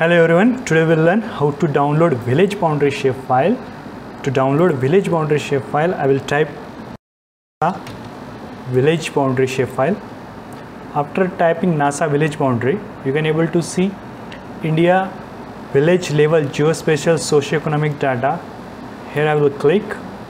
Hello everyone, today we'll learn how to download village boundary shapefile. To download village boundary shapefile, I will type village boundary shapefile. After typing NASA village boundary, you can able to see India village level geospatial socioeconomic data. Here I will click.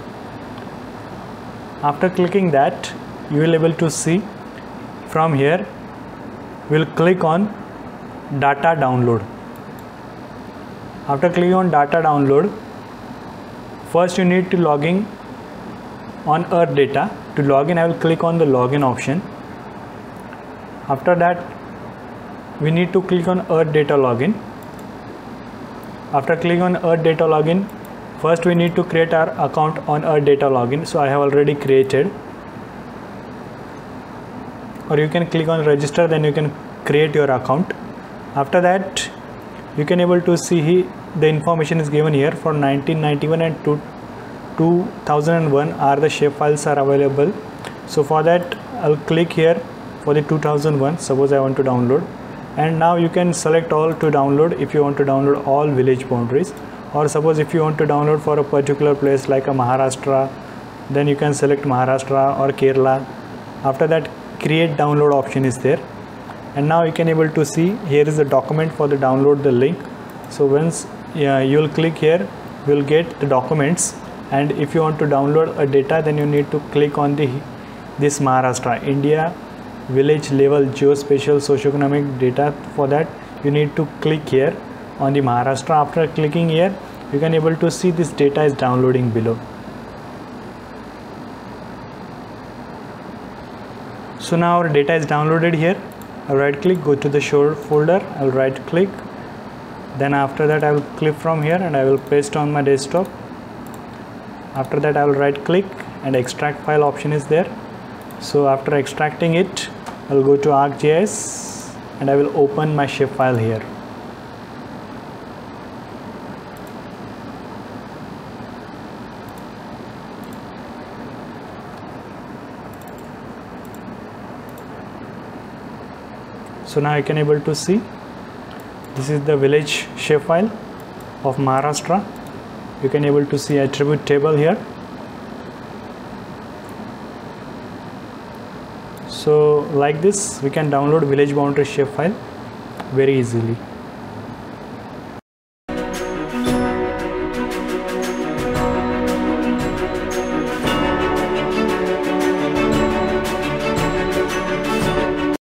After clicking that, you will able to see from here we'll click on data download. After clicking on data download, first you need to log in on Earth Data. To log in, I will click on the login option. After that, we need to click on Earth Data login. After clicking on Earth Data login, first we need to create our account on Earth Data login. So I have already created. Or you can click on register, then you can create your account. After that, you can able to see the information is given here for 1991 and 2001 are the shapefiles are available. So for that, I'll click here for the 2001. Suppose I want to download, and now you can select all to download if you want to download all village boundaries, or suppose if you want to download for a particular place like a Maharashtra, then you can select Maharashtra or Kerala. After that, create download option is there. And now you can able to see here is the document for the download the link. So once you will click here, you will get the documents, and if you want to download a data, then you need to click on this Maharashtra India village level geospatial socioeconomic data. For that, you need to click here on the Maharashtra. After clicking here, you can able to see this data is downloading below. So now our data is downloaded here. I'll right click, go to the show folder, I'll right click, then after that I will click from here and I will paste on my desktop. After that I will right click and extract file option is there. So after extracting it, I'll go to ArcGIS and I will open my shapefile here. So now you can able to see this is the village shapefile of Maharashtra. You can able to see attribute table here. So like this, we can download village boundary shapefile very easily.